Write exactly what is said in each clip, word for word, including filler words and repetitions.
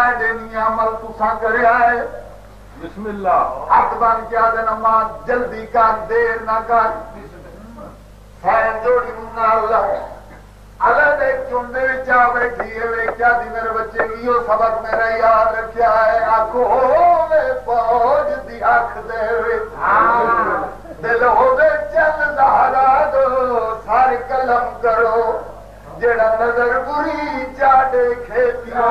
मैं देनी अमल तुसा करया है। बिस्मिल्लाह। हक बन के आदे नमा जल्दी कर, देर ना कर। फैन जोड़ी नाल अलग एक चुंडे विच आ बैठी है। वेख्या दी मेरे बच्चे की यो सबक मेरा याद रखा है। आखो होवे फौज दी अख देवे, दिल होवे चल लहरा दो, सर कलम करो जेड़ा नजर बुरी चाटे खेतिया।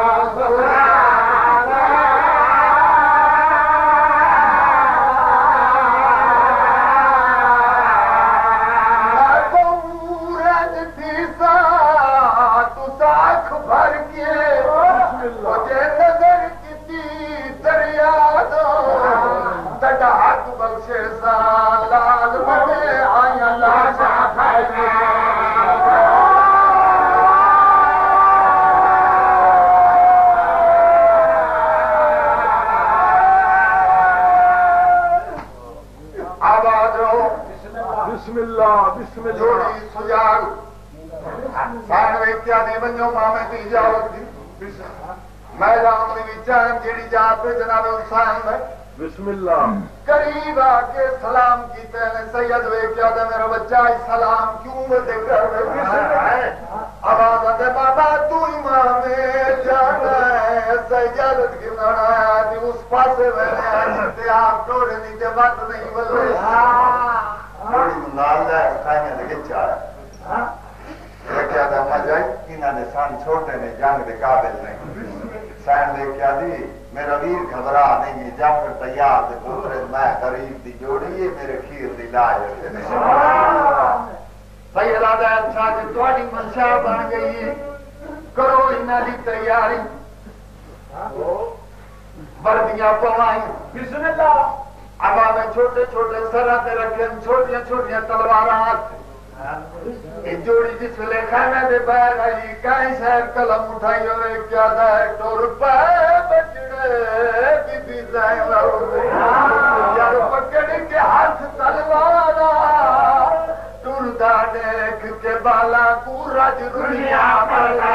करीब आके सलाम किते ने सैयद वेख्या दे मेरा बच्चा सलाम क्यों दे कर आवाज आते बाबा तू इमाम जाना है सैयद गिरना उस पासे मैंने आप टोड़े नीचे बात नहीं बोले क्या था मजा इन्होंने सन छोटे ने जंग के काबिल नहीं सैन देखा दी मेरा वीर घबरा नहीं जंग तैयार दे पुत्र मैं गरीब दी जोड़ी है मेरे खीर दी लाज सैयदा दा अच्छा कि तुम्हारी मंशा बन गई है करो इन्हां दी तैयारी वर्दियां पवाई बिस्मिल्लाह अबा में छोटे छोटे सरा ते रखे छोटियां छोटियां तलवारां हाथ जोड़ी जिसले खाने दे बैर आई कई शहर कलम उठाई होवे क्या दा टोर पे बजड़े बीबी जाए यार पकड़ के हाथ तलवारा टुरदा देख के बाला को रज दुनिया बला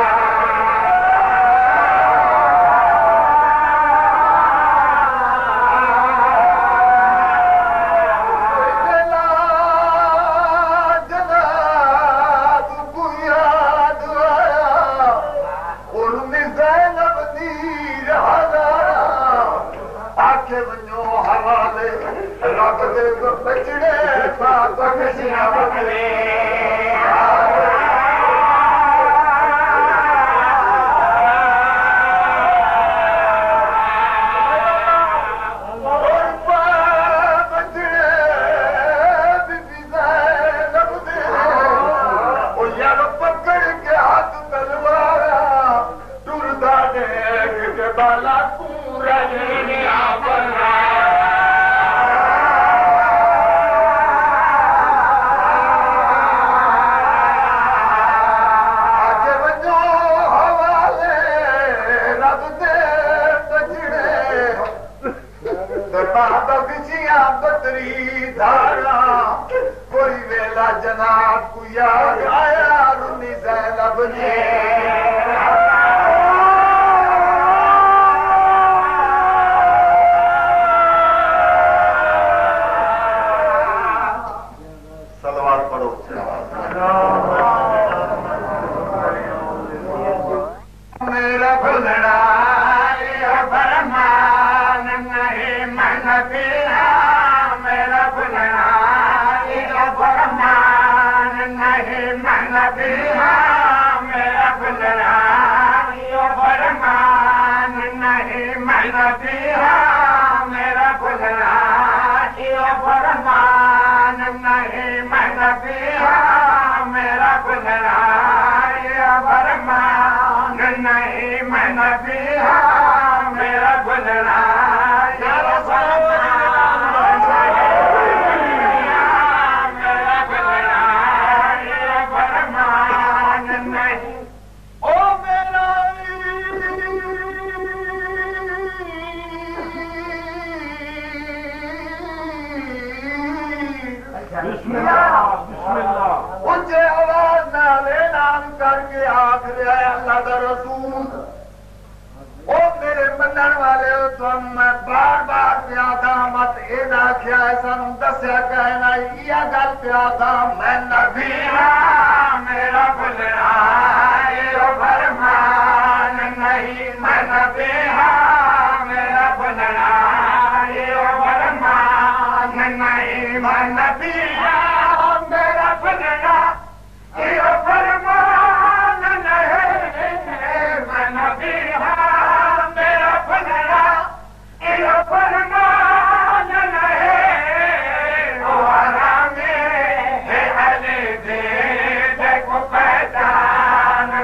तुम मैं बार बार पिया था मत एदा क्या सानू दस्या कहना या गल पिया था मैं नबी हां मेरा भुलना ये फरमान नहीं मैं नबी हां मेरा भुलना ये फरमान नहीं मैं नबी हां मेरा भुलना ये फरमान नहीं मैं नबी हां मेरा भुलना ये फरमान नहीं ओ हरामे है अले दे देखो पहचान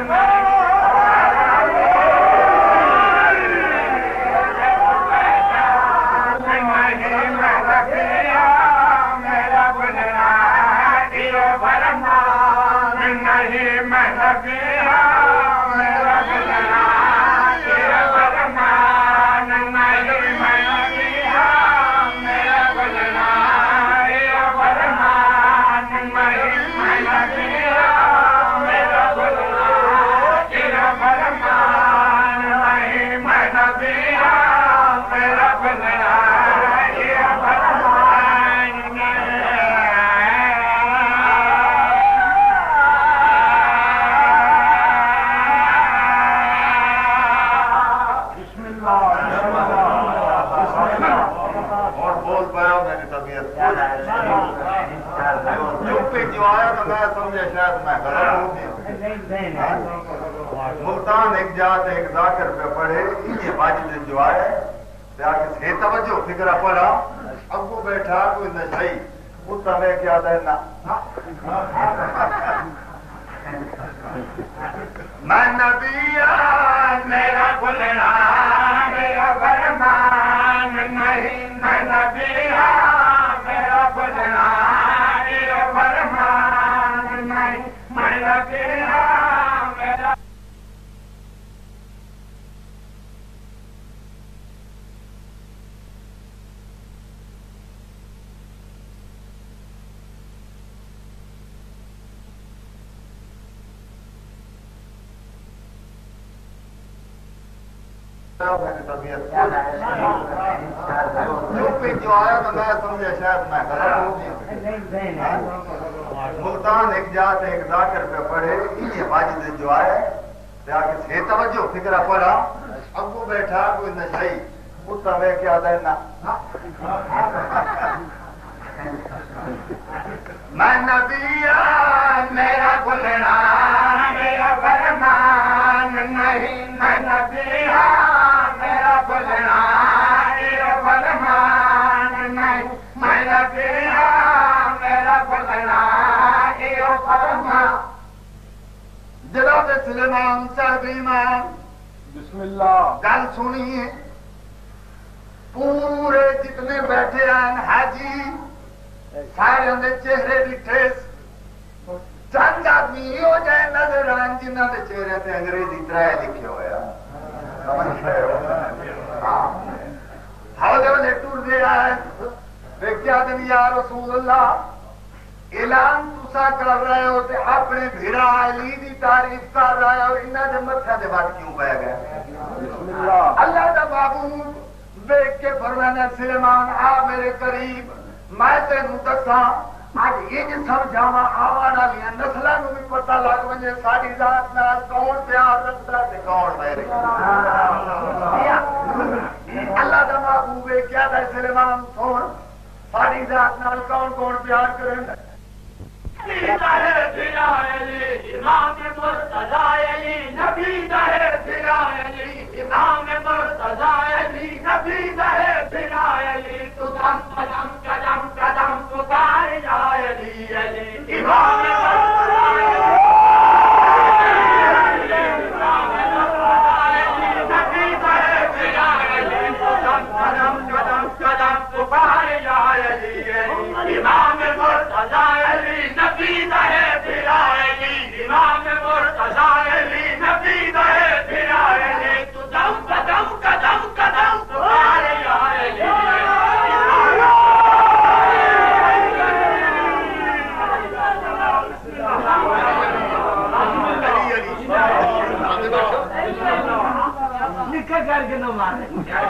मुल्तान एक जात एक जाकर पे पढ़े इन्हें बाजी जो आए से तवज्जो फिक्रा पड़ा अगू बैठा कोई नशई उतना में क्या देना मैं नबिया मेरा भुलना मेरा फरमान नहीं मैं नबिया मेरा भुलना ये फरमान नहीं मैं नबिया मेरा जो आया तो मैं समझा शायद मैं मुल्तान एक जात एक जाकर पे पढ़े इन्हें बाजी जो आए से तवज्जो फिक्रा पड़ा अगू बैठा कोई नशई उतना में क्या देना मैं नबिया मेरा भुलना मेरा फरमान नहीं मैं नबिया मेरा भुलना ये फरमान नहीं मैं नबिया मेरा भुलना ये फरमान जनाब सुलेमान साहब इमाम बिस्मिल्लाह गल सुनिए पूरे जितने बैठे हैं हाजी सारे उनके चेहरे डिठे चंद आदमी हो जाए नजर आन जिन्हों के चेहरे से अंग्रेजी त्राय लिखे होया हौदे वाले टूर गया है क्या दिन या रसूल अल्लाह ऐलान तुसा कर रहे हो ते अपने भिरा अली की तारीफ कर रहे हो इन्हों के मत्था के बाद क्यों पै गए अल्लाह का बाबू देख के फरमाना सुलेमान आ मेरे करीब मैं तेन दसा अज इंज समझावा आवन वाली नस्लों को भी पता लग वजे साडी जात नाल कौन प्यार रखता है कौन बैर अल्लाह का महबूब है क्या था सुलेमान सुन साडी जात नाल कौन कौन प्यार करेंदा इमाम मुर्तजा अली नबी दहे फिरा अली इमाम मुर्तजा अली नबी दहे फिरा अली तू कदम कदम कदम कदम पुकार जाए अली अली इमाम नबी दहे फिरा अली तू कदम कदम कदम पुकार जाए अली इमाम मुर्तजा अली नबी दहे फिरा अली इमाम मुर्तजा अली नबी दहे फिरा तिरखा करके न मारे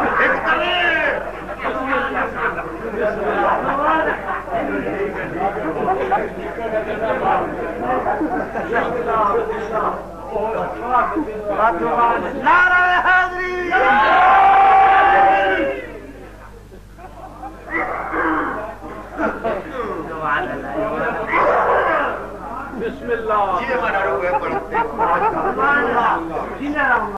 नारायण हाजरी बिस्मिल्लाह ये मना रो है पढ़ते